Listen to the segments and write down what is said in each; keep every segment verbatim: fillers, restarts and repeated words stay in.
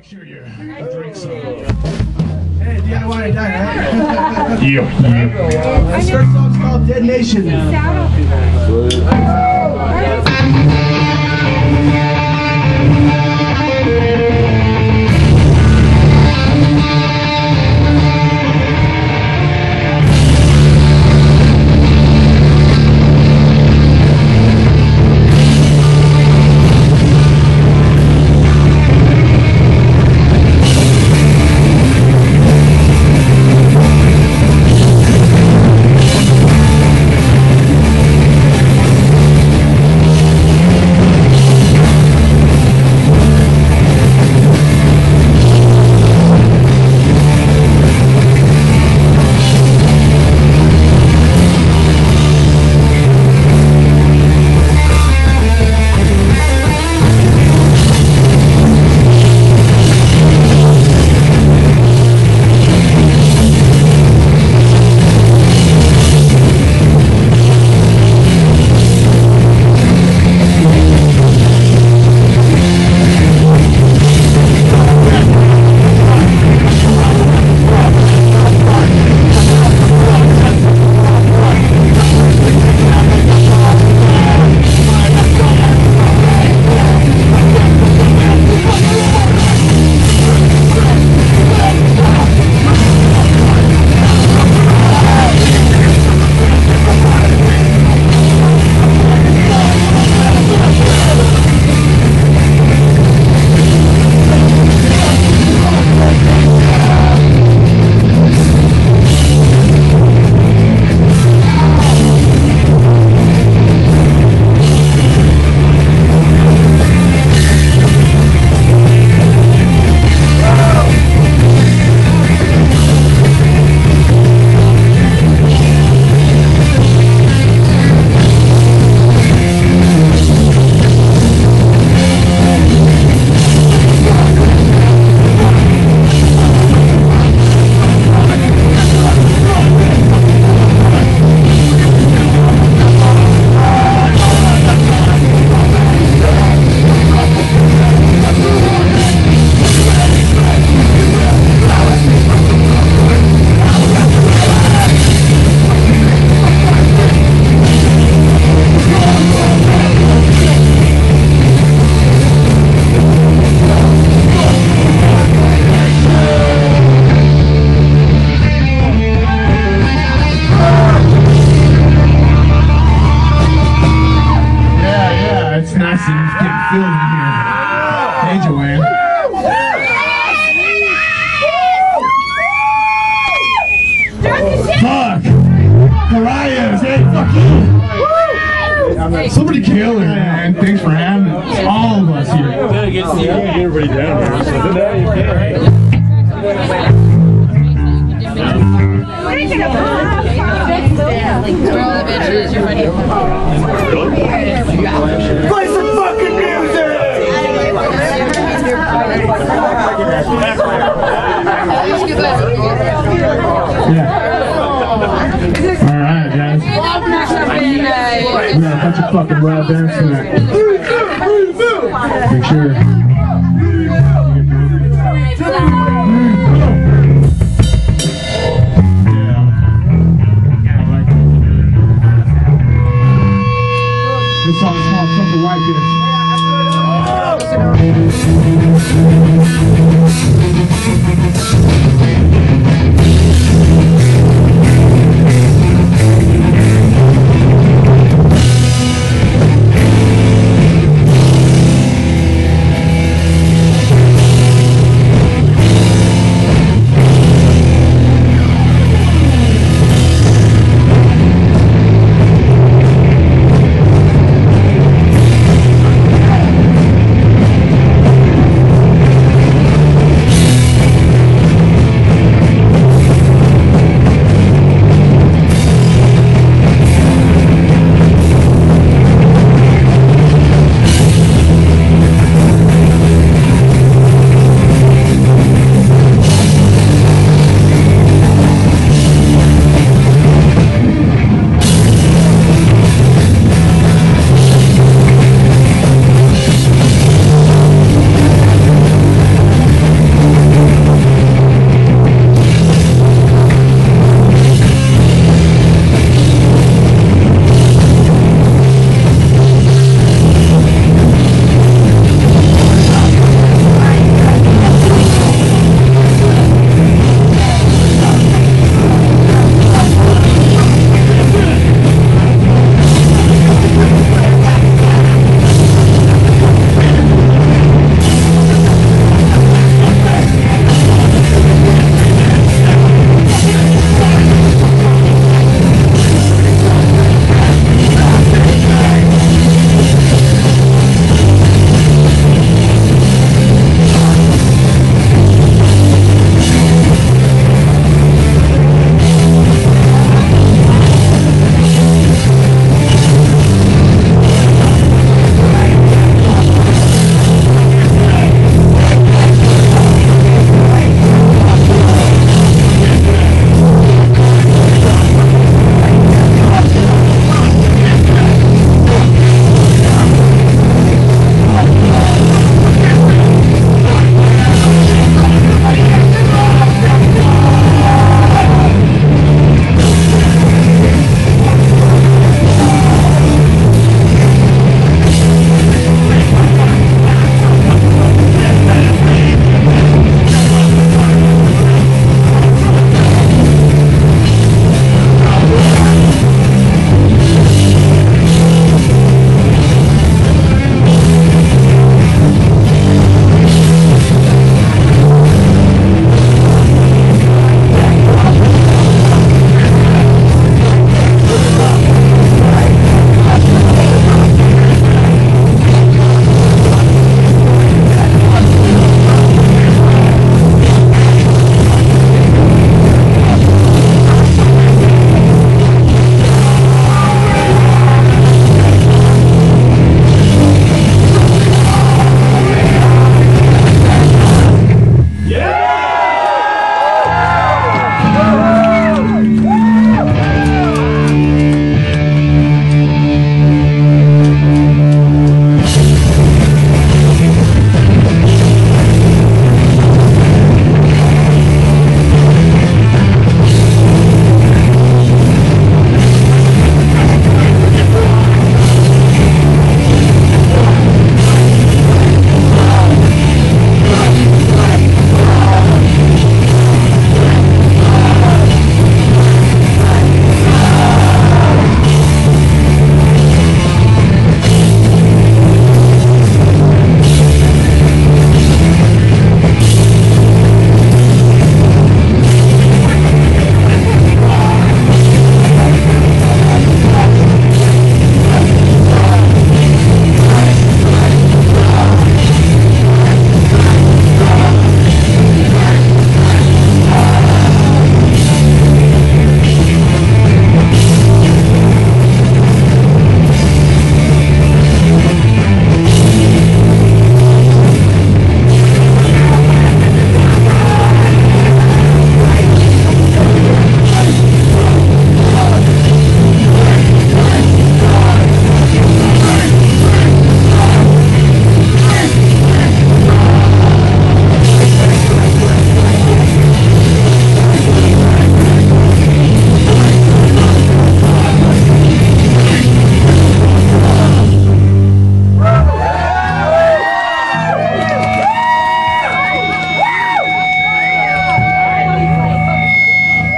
sure you drink some. Hey, D I Y or die, right? Yeah, yeah. This first song's called Dead Nation. Somebody kill her, man. Thanks for having us. All of us here. Good to get to see everybody down here. So now you can. Play some fucking music! Yeah. Alright, guys. We got a bunch of fucking wild dance tonight. Make sure. This song is called Something Like This.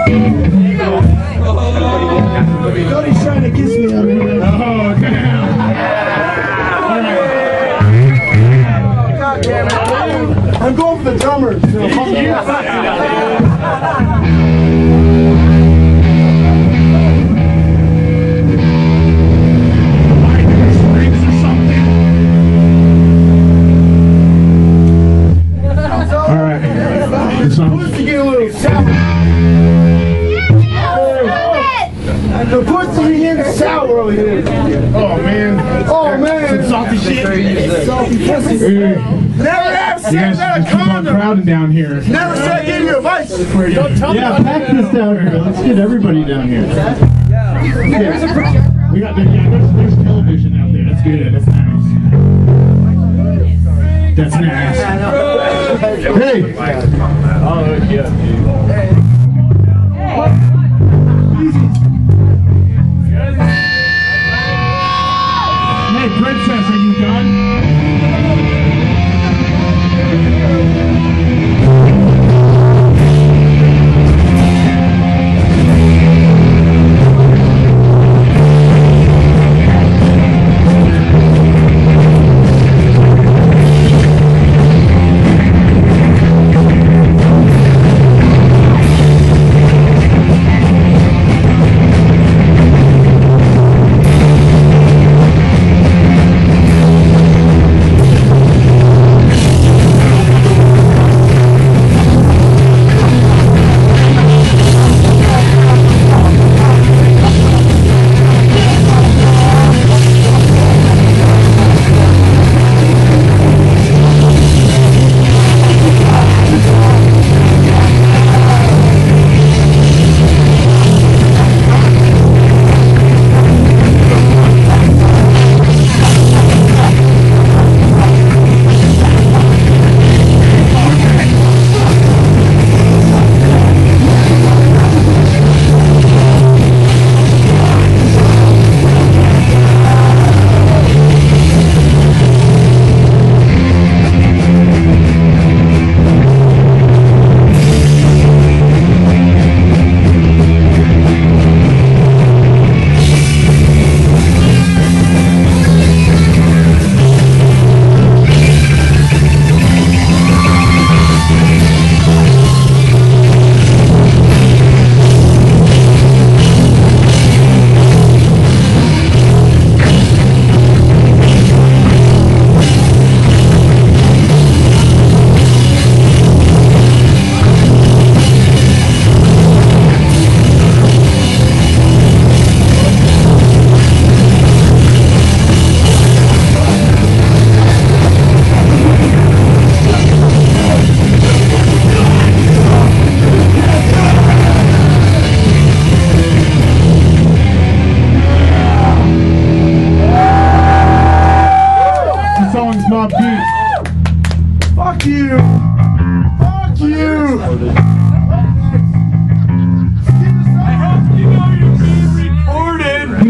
Cody's trying to kiss me over here. Oh, damn. I'm going for the drummer. So fuck you. Alright. This song. Pussy get a little sour. The pussy getting sour over here. Oh, man. Oh man. Some salty shit. Salty pussy. Hey. Never have You sex guys out just of keep on condom. crowding down here. Never said I gave you advice. Don't tell Yeah, me. pack this down here. Let's get everybody down here. Yeah. We got the, yeah, there's, there's television out there. That's good. That's nice. That's nice. Hey. Oh, yeah. Hey, princess, are you done? Fuck you! Fuck you! I hope you know you're being recorded!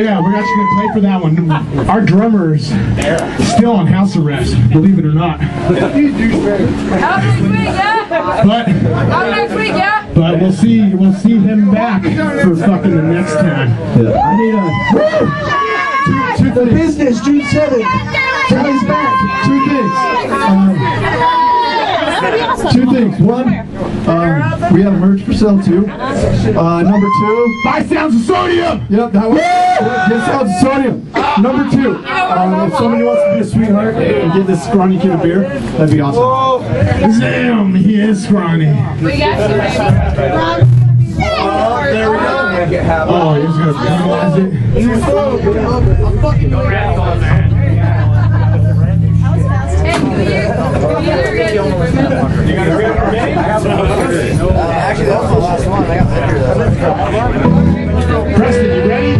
Yeah, we're actually going to play for that one. Our drummer's still on house arrest, believe it or not. How next week, yeah? But, How next week, yeah? but we'll see we'll see him back for fucking the next time. I need a... To, to the business, June seventh. Charlie's back. Two things. Um, two things. One, um, we have merch for sale too. Uh, number two, Five sounds of sodium! yep, that one. Get sounds of sodium. Number two, um, if somebody wants to be a sweetheart and get this scrawny kid a beer, that'd be awesome. Damn, he is scrawny. We got you, baby. There we go. Oh, he's going to penalize it. Actually, that was the last one. I got that. Preston, you ready?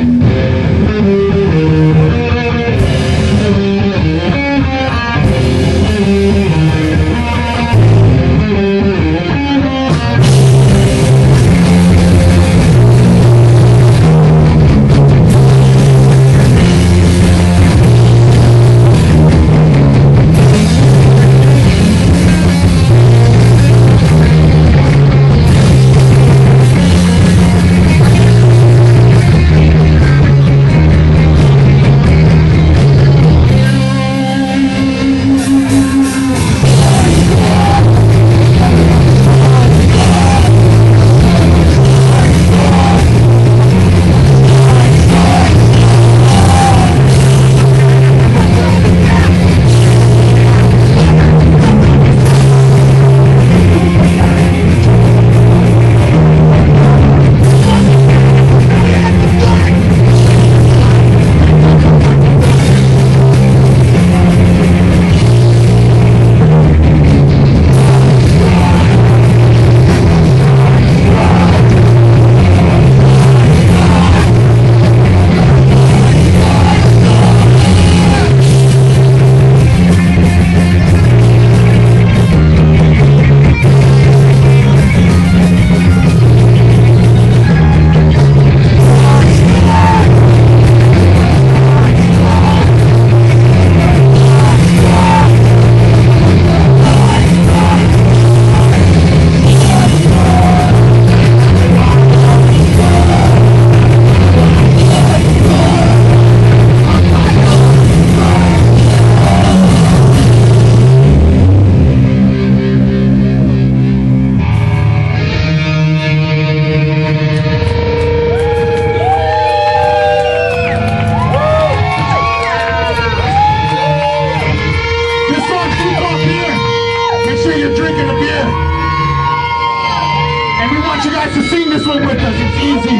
To sing this one with us, it's easy.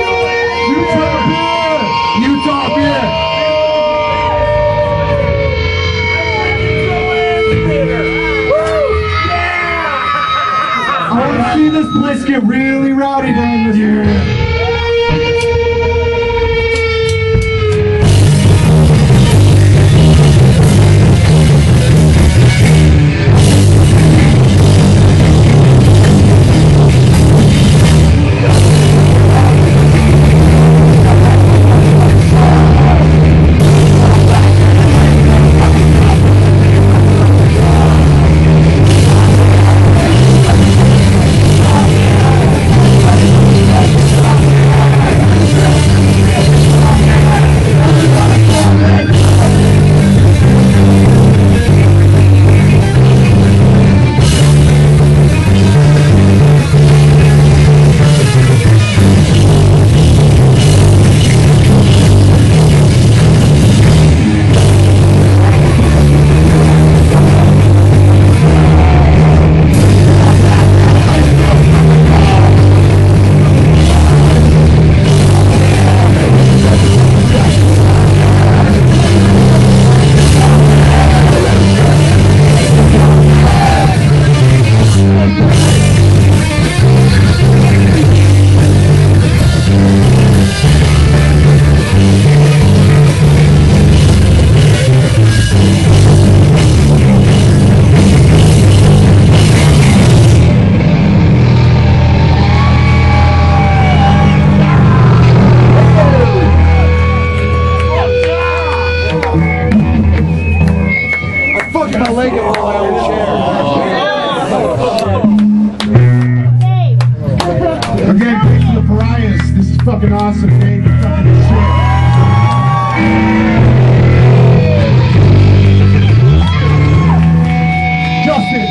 Utah beer! Utah beer! I want to see this place get really rowdy during this year. fucking awesome, man. You're fucking shit. Justin.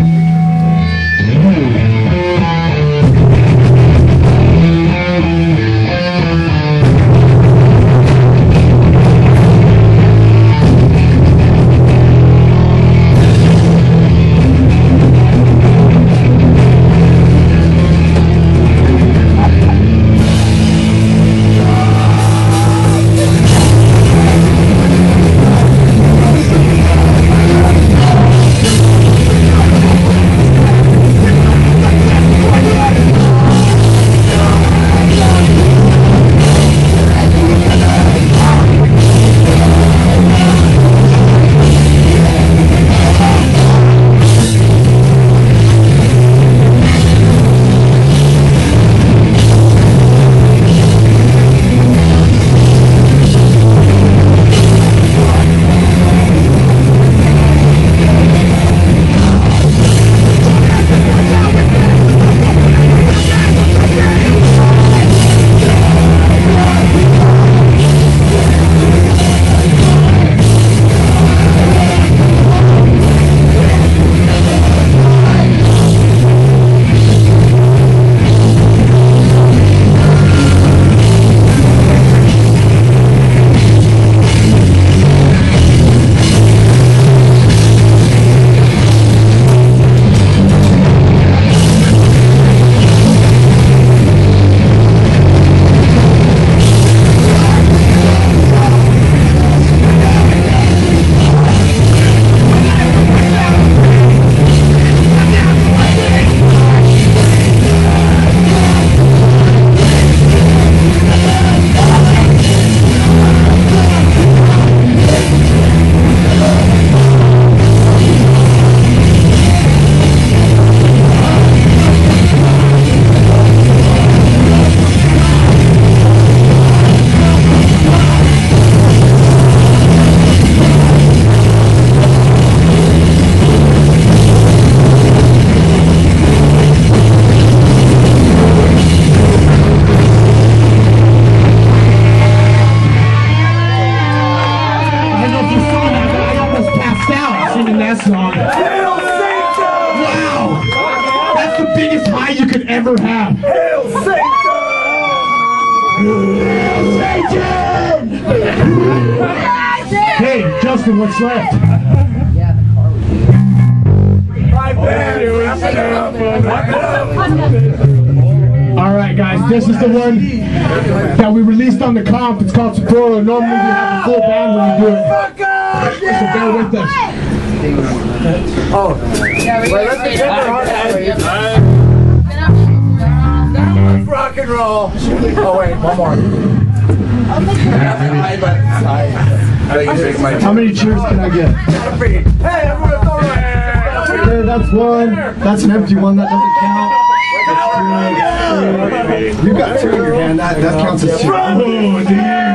Ever have. Hail Satan! Hey, Justin, what's left? Alright guys, this is the one that we released on the comp. It's called Sapporo. Normally we have a full band when we do it. So bear with us. Oh. Yeah, we let's get rock and roll. Oh wait, one more. How many cheers can I get? Hey, everyone's all right. Okay, that's one. That's an empty one. That doesn't count. That's two. You've got two in your hand. That, that counts as two. Oh, dude.